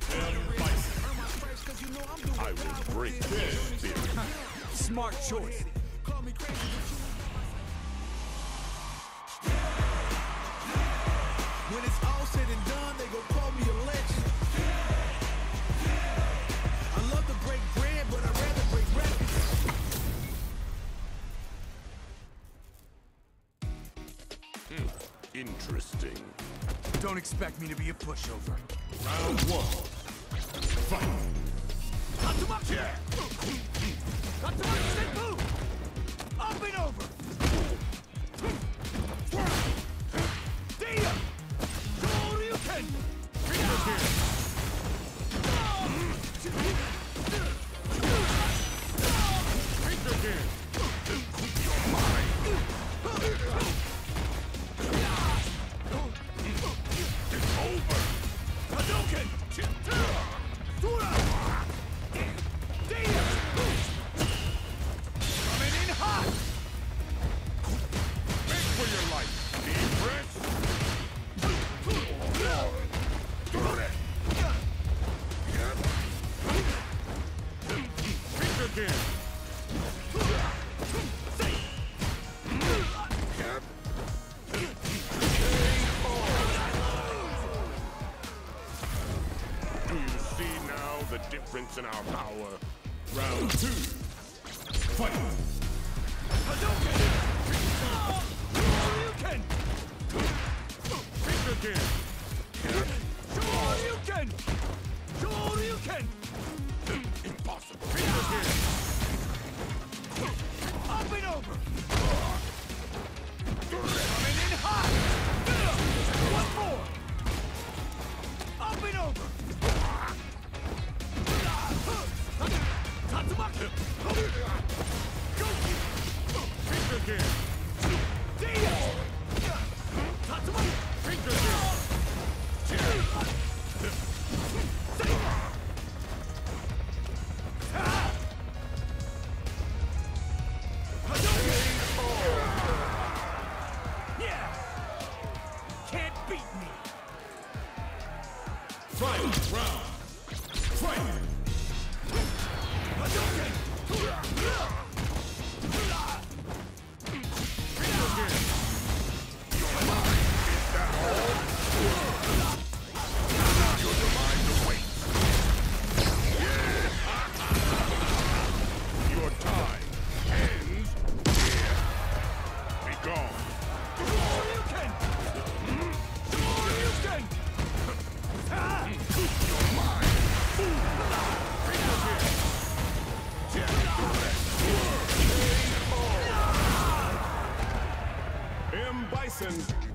I will break their spirit. Smart choice. When it's all said and done, they gon' call me a legend. I love to break bread, but I'd rather break records. Interesting. Don't expect me to be a pushover. Round one. Fight. Tatsumaki! Yeah. Tatsumaki Senpu! Up and over! Dia! Shoryuken! You're mine. It's over. Hadouken! Tura! Dia! Coming in hot! Beg for your life. Deep breath. Think again. Do you see now the difference in our power? Round two. Fight. Hadouken! Shoryuken! Think again. Shoryuken! Shoryuken! Impossible. Think again. Up and over! Coming in hot! One more! Up and over! Tatsumaki! Think again. Dia! Tatsumaki! Think again. Yeah! Can't beat me! Final round. Fight. Hadouken! Think again. You're mine. Is that all? Your demise awaits. Your time ends here. Be gone. Shoryuken! Shoryuken! You're mine. Think again. M. Bison